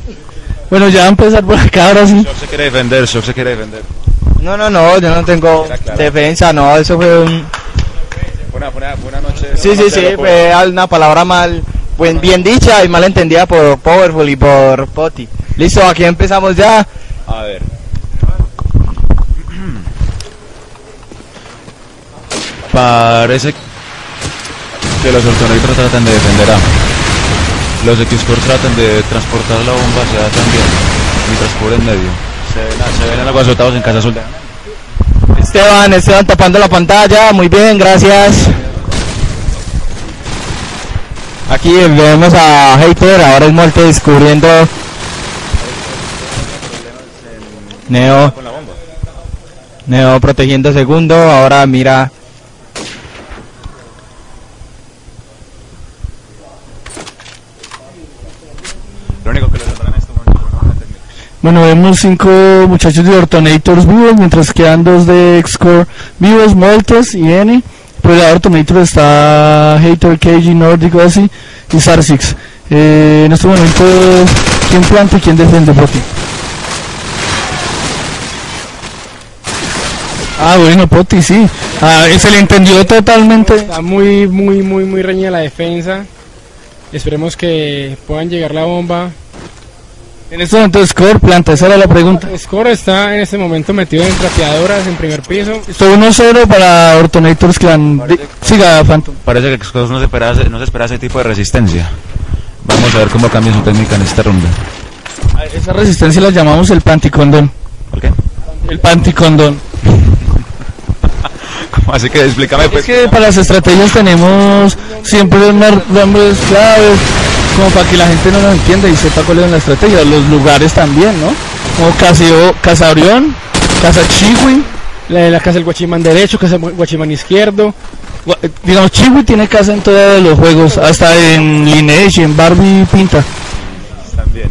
Bueno, ya va a empezar por acá ahora sí. Shock se quiere defender, Shock se quiere defender. No, yo no tengo defensa, no, eso fue un... Fue una noche... Sí, fue una palabra bien dicha y mal entendida por Powerful y por Poti. Listo, aquí empezamos ya. A ver. Parece que los Ortonators tratan de defender A. Los X-Core tratan de transportar la bomba hacia A también, mientras cubren medio. Se ven algo azotados en Casa Azul. Esteban tapando la pantalla, muy bien, gracias. Aquí vemos a Hater, ahora es Molte descubriendo. Neo protegiendo segundo, ahora mira. Lo único que lo logran en este momento no van a terminar. Bueno, vemos 5 muchachos de Ortonators vivos, mientras quedan 2 de X-Core vivos, Moltes y N. Por el lado de Ortonator está Hater, KG, Nordic, Ozzy y Sarsix. En este momento, ¿quién planta y quién defiende, Poti? Bueno, Poti, sí. Se le entendió totalmente. Está muy reñida la defensa. Esperemos que puedan llegar la bomba. En este momento Score planta, esa era la pregunta. Score está en este momento metido en trapeadoras en primer piso. Esto 1-0 para Ortonators Clan. Siga, Phantom. Parece que Xcos no se espera ese tipo de resistencia. Vamos a ver cómo cambia su técnica en esta ronda. Esa resistencia la llamamos el Panticondón. ¿Por qué? El Panticondón. Así que explícame pues. Es que para las estrategias tenemos siempre nombres claves, como para que la gente no nos entienda y sepa cuál es la estrategia. Los lugares también, ¿no? Como Casa Orión, Casa Chihui, la casa del Guachimán derecho, casa del Guachimán izquierdo. Digamos, Chihui tiene casa en todos los juegos, hasta en Lineage, en Barbie pinta. También.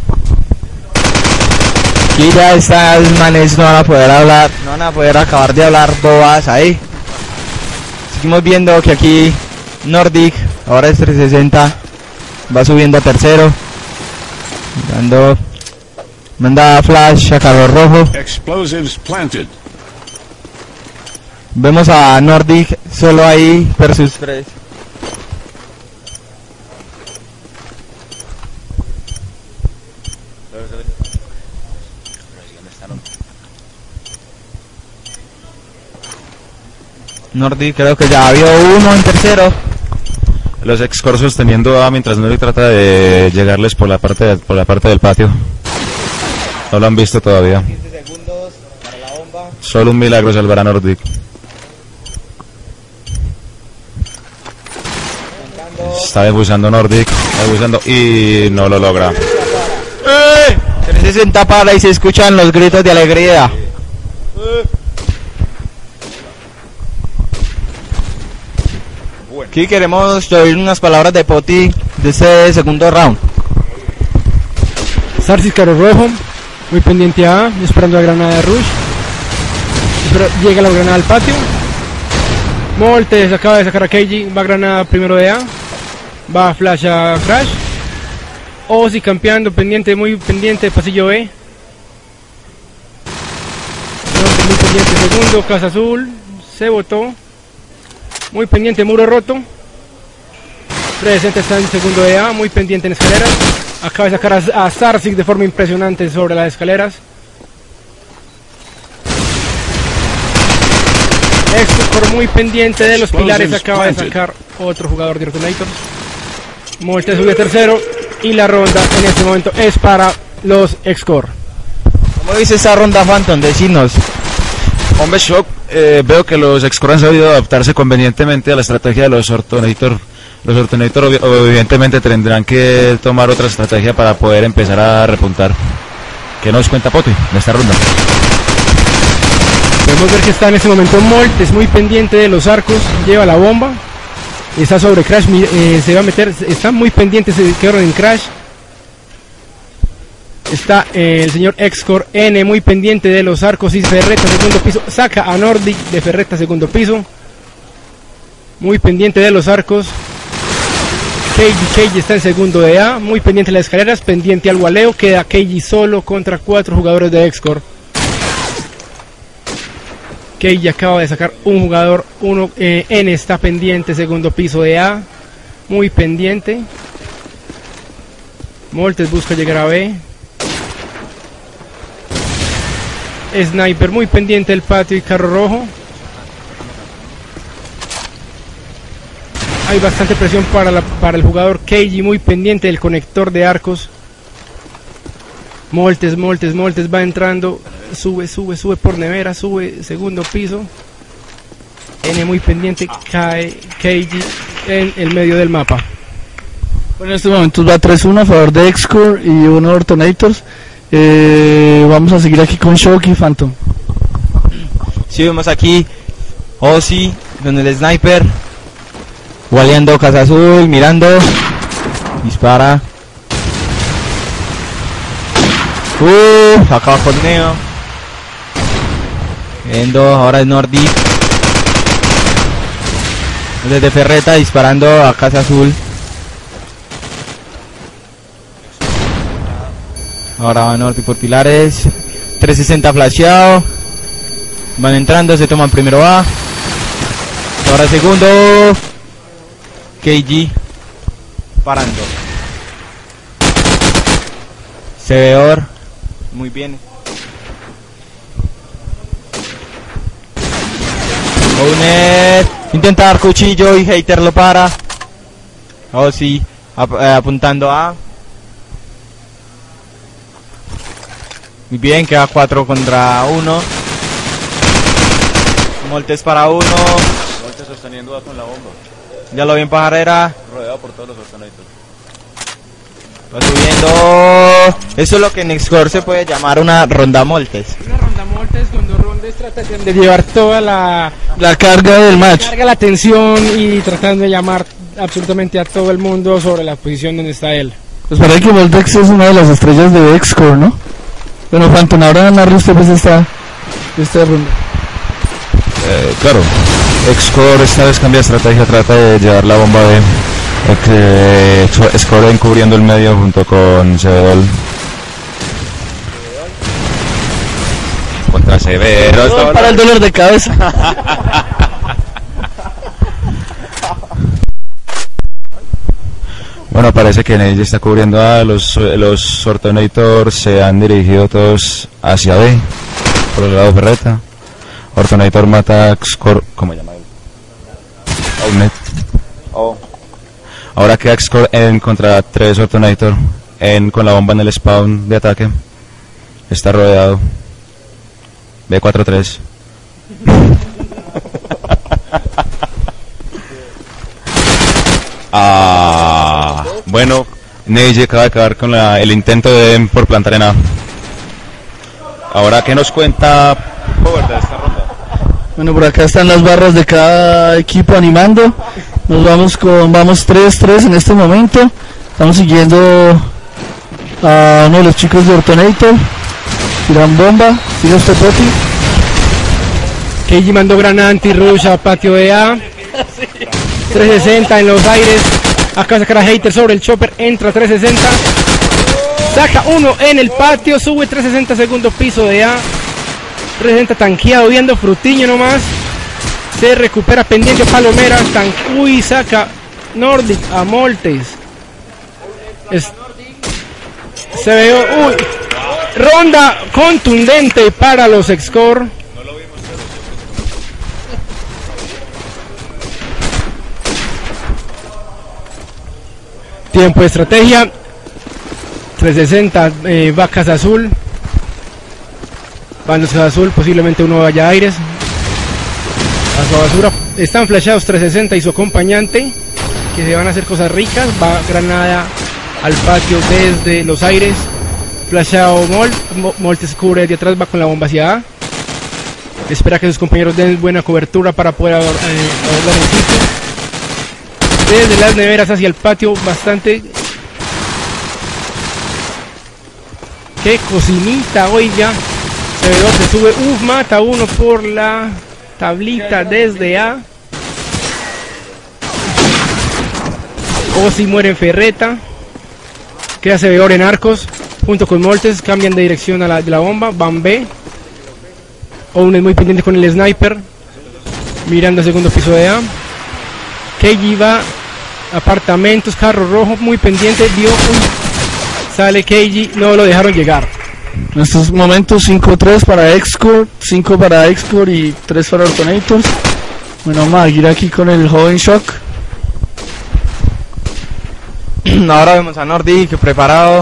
Aquí ya estas manes no van a poder hablar, no van a poder acabar de hablar bobas ahí. Seguimos viendo que aquí Nordic, ahora es 360, va subiendo a tercero. Manda flash a Carlos Rojo. Explosives planted. Vemos a Nordic solo ahí versus 3. Nordic creo que ya vio uno en tercero. Los X-Core sosteniendo A mientras Nordic trata de llegarles por la parte del patio. No lo han visto todavía. 15 segundos para la bomba. Solo un milagro salvará a Nordic. Está debusando Nordic, y no lo logra. 360 para y se escuchan los gritos de alegría. Aquí queremos oír unas palabras de Poti de este segundo round. Sarsis Caro Rojo, muy pendiente a A, esperando la granada de Rush. Llega la granada al patio. Moltes acaba de sacar a Keiji, va granada primero de A. Va flash a Crash. Ozzy campeando, muy pendiente, pasillo B. Muy pendiente segundo, Casa Azul. Se botó. Muy pendiente, muro roto. Presente está en segundo de A, muy pendiente en escaleras. Acaba de sacar a Sarsig de forma impresionante sobre las escaleras. X-Core muy pendiente de los pilares, acaba de sacar otro jugador de Ortonators. Molte sube tercero y la ronda en este momento es para los X-Core. ¿Cómo dice esa ronda, Phantom? Decinos. Hombre, Shock, veo que los X-Core han sabido adaptarse convenientemente a la estrategia de los Ortonator. Los Ortonator evidentemente tendrán que tomar otra estrategia para poder empezar a repuntar. ¿Qué nos cuenta Poti de esta ronda? Podemos ver que está en este momento Moltes muy pendiente de los arcos, lleva la bomba. Está sobre Crash, se va a meter, está muy pendiente, se quedaron en Crash. Está el señor X-Core N muy pendiente de los arcos y Ferreta segundo piso. Saca a Nordic de Ferreta segundo piso. Muy pendiente de los arcos. Keiji está en segundo de A, muy pendiente de las escaleras, pendiente al gualeo, queda Keiji solo contra 4 jugadores de X-Core. Keiji acaba de sacar un jugador, N está pendiente, segundo piso de A, muy pendiente. Moltes busca llegar a B. Sniper muy pendiente del patio y carro rojo. Hay bastante presión para el jugador Keiji, muy pendiente del conector de arcos. Moltes va entrando, sube por nevera, sube segundo piso. N muy pendiente, cae Keiji en el medio del mapa. Bueno, en estos momentos va 3-1 a favor de X-Core y uno de Ortonators. Vamos a seguir aquí con Shock y Phantom. Sí, vemos aquí Ozzy con el sniper, gualeando Casa Azul, mirando, dispara. Acaba con Neo. Viendo, ahora es Nordic. Desde Ferreta disparando a Casa Azul. Ahora va Nordic por pilares. 360 flasheado. Van entrando, se toman primero A. Ahora segundo. KG parando. Seveor. Muy bien. Owner intenta dar cuchillo y Hater lo para. Oh sí, apuntando a. Muy bien, queda 4 contra 1. Moltes para 1. Moltes sosteniendo A con la bomba. Ya lo vi en pajarera. Rodeado por todos los Ortonators. Va subiendo. Eso es lo que en X-Core se puede llamar una ronda Moltes. Una ronda Moltes, cuando rondes tratan de llevar toda la carga del match. Carga la atención y tratando de llamar absolutamente a todo el mundo sobre la posición donde está él. Pues parece que Voltex es una de las estrellas de X-Core, ¿no? Bueno, Phantom, ahora narra usted pues esta ronda. Claro, X-Core esta vez cambia de estrategia, trata de llevar la bomba B. X-Core encubriendo el medio junto con Cebedol. Contra Severo. Para el dolor de cabeza. Bueno, parece que Neji está cubriendo A. Los Ortonators se han dirigido todos hacia B, por el lado de Ferreta. Ortonator mata a X-Core. ¿Cómo se llama él? Outnet. Ahora queda X-Core en contra 3 Ortonator. Con la bomba en el spawn de ataque. Está rodeado. B4-3. Bueno, Neji acaba de acabar con el intento de por plantar en A. Ahora, ¿qué nos cuenta Power de esta ronda? Bueno, por acá están las barras de cada equipo animando. Vamos 3-3 en este momento. Estamos siguiendo a uno de los chicos de Ortonator. Tiran bomba. Sigue usted, Poti. Keiji mandó granada anti-rush a patio de A. 360 en los aires. Acaba de sacar a Hater sobre el chopper. Entra 360. Saca uno en el patio. Sube 360 segundo piso de A. 360 tanqueado. Viendo Frutiño nomás. Se recupera pendiente Palomera. Uy, saca Nordic a Moltes. Se ve. Uy. Ronda contundente para los X-Core. Tiempo de estrategia. 360 va Casa Azul. Van los Casa Azul, posiblemente uno vaya a aires. A su basura. Están flasheados 360 y su acompañante, que se van a hacer cosas ricas. Va granada al patio desde los aires. Flasheado Moltes cubre de atrás, va con la bomba hacia A. Espera que sus compañeros den buena cobertura para poder abordar el sitio. Desde las neveras hacia el patio, bastante. Qué cocinita, oiga. Cebedor se sube, mata uno por la tablita desde A. Ozzy muere en Ferreta. Queda Sebedor en Arcos. Junto con Moltes. Cambian de dirección de la bomba. Van B. Owen es muy pendiente con el sniper. Mirando el segundo piso de A. Keiji va. Apartamentos. Carro rojo. Muy pendiente. Vio. Sale Keiji. No lo dejaron llegar. En estos momentos 5-3 para X-Core, 5 para X-Core y 3 para Ortonators. Bueno, vamos a ir aquí con el joven Shock. Ahora vemos a Nordic preparado.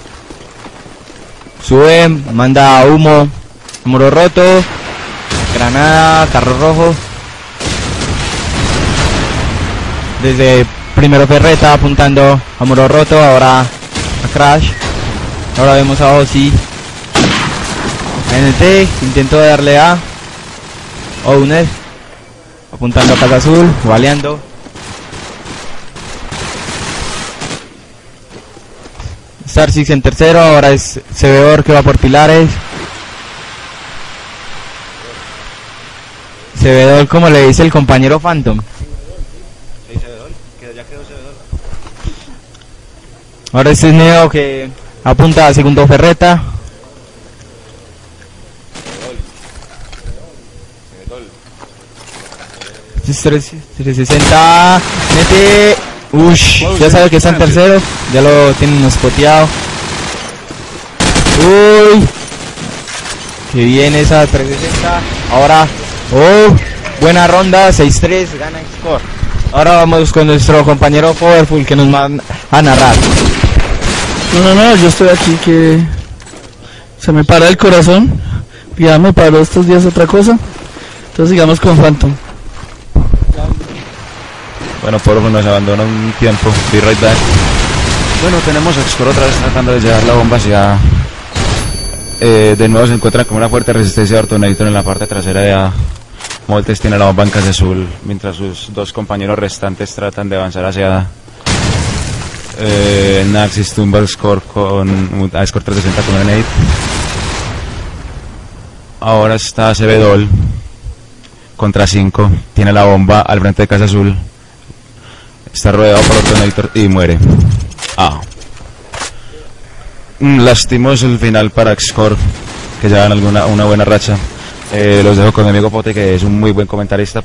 Sube, manda humo, muro roto, granada, carro rojo. Desde primero Ferreta apuntando a muro roto, ahora a Crash. Ahora vemos a Ozzy. NT, intento de darle a Owner, apuntando a Casa Azul, baleando. Star Six en tercero, ahora es Sebedor que va por pilares. Sebedor, como le dice el compañero Phantom. Ahora este es Neo que apunta a segundo Ferreta. Es 360. Nete. Ush, ya sabe que está en tercero. Ya lo tienen spoteado. Uy. Que bien esa 360. Ahora. Oh. Buena ronda. 6-3. Gana X-Core. Ahora vamos con nuestro compañero Powerful que nos va a narrar. No, yo estoy aquí que se me para el corazón. Ya me paró estos días otra cosa. Entonces sigamos con Phantom. Bueno, Powerful nos abandona un tiempo. Be right back. Bueno, tenemos a X-Core otra vez tratando de llevar la bomba hacia... de nuevo se encuentra con una fuerte resistencia de Ortonator en la parte trasera de A. Moltes tiene la bomba en Casa Azul, mientras sus dos compañeros restantes tratan de avanzar hacia A. Naxis tumba a X-Core con... a X-Core 360 con un 8. Ahora está Sebedol contra 5. Tiene la bomba al frente de Casa Azul. Está rodeado por Ortonator y muere. Lastimoso el final para X-Core, que llevan una buena racha. Los dejo con mi amigo Pote, que es un muy buen comentarista.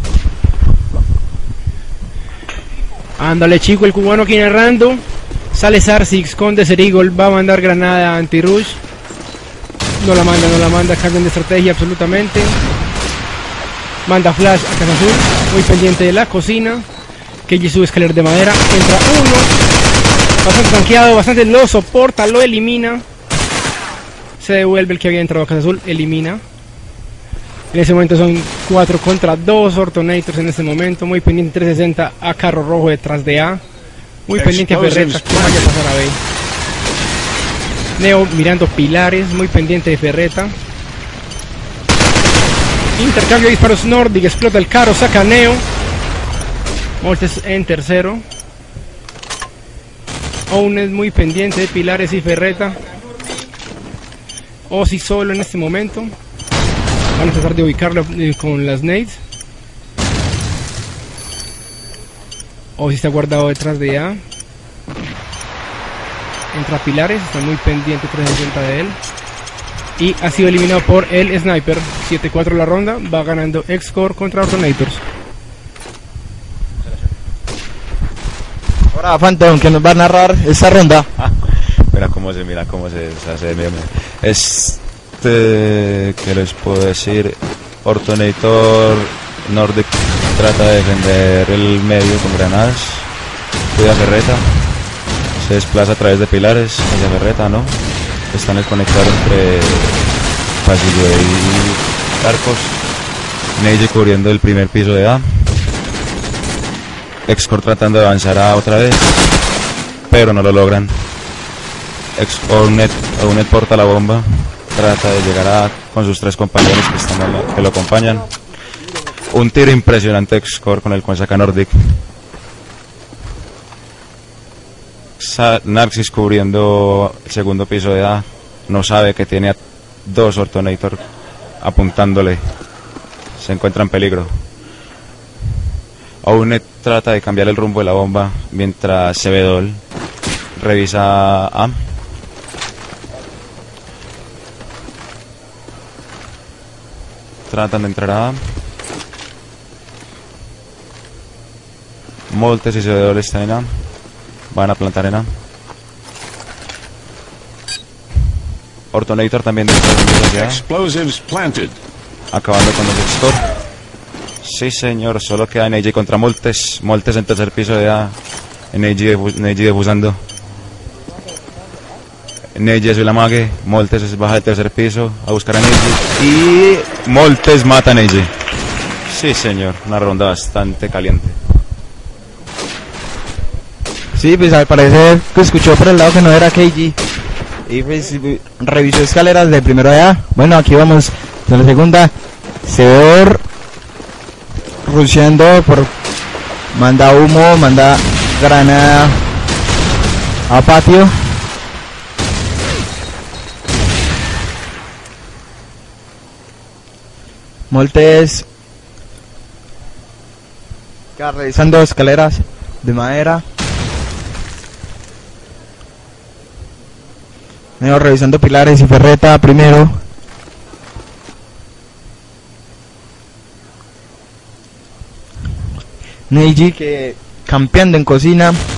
Ándale, chico, el cubano aquí narrando. Sale Star Six con Desert Eagle. Va a mandar granada anti-rush. No la manda, cambian de estrategia absolutamente. Manda flash a Casa Azul, muy pendiente de la cocina. Keiji sube escalera de madera, entra uno. Bastante tanqueado, bastante lo soporta, lo elimina. Se devuelve el que había entrado a Casa Azul, elimina. En ese momento son 4 contra 2 Ortonators en este momento. Muy pendiente 360 a carro rojo detrás de A. Muy pendiente a Ferreta, que vaya a pasar a B. Neo mirando pilares, muy pendiente de Ferreta. Intercambio de disparos Nordic, explota el carro, saca a Neo. Moltes en tercero. Owen es muy pendiente de pilares y Ferreta. Ozzy solo en este momento. Van a tratar de ubicarlo con las nades. Ozzy está guardado detrás de A. Entra pilares, está muy pendiente 360 de él. Y ha sido eliminado por el sniper. 7-4 la ronda, va ganando X-Core contra Ortonators. Ahora Phantom que nos va a narrar esta ronda. Mira cómo se hace. ¿Qué les puedo decir? Ortonator Nordic trata de defender el medio con granadas. Cuida Ferreta. Se desplaza a través de pilares hacia Ferreta, ¿no? Están desconectados entre pasillo y arcos. Neji cubriendo el primer piso de A. X-Core tratando de avanzar A otra vez, pero no lo logran. Onet porta la bomba, trata de llegar a con sus 3 compañeros que lo acompañan. Un tiro impresionante X-Core con el cual saca Nordic. Narcis cubriendo el segundo piso de A, no sabe que tiene a 2 Ortonator apuntándole, se encuentra en peligro. Ounet trata de cambiar el rumbo de la bomba mientras Sebedol revisa A. Tratan de entrar a A. Moltes y Sebedol están en A. Van a plantar en A. Ortonator también dentro de A. Explosives planted. Acabando con los Extor. Sí, señor, solo queda NAJ contra Moltes. Moltes en tercer piso de A. NAJ defusando. NAJ es la mague. Moltes baja del tercer piso a buscar a NAJ. Y Moltes mata a NAJ. Sí, señor, una ronda bastante caliente. Sí, pues al parecer que escuchó por el lado que no era KG. Y pues revisó escaleras de primero de A. Bueno, aquí vamos de la segunda. Sebedol rusheando por... Manda humo, manda granada a patio. Moltes queda revisando escaleras de madera. Revisando pilares y ferreta primero. Neji que campeando en cocina.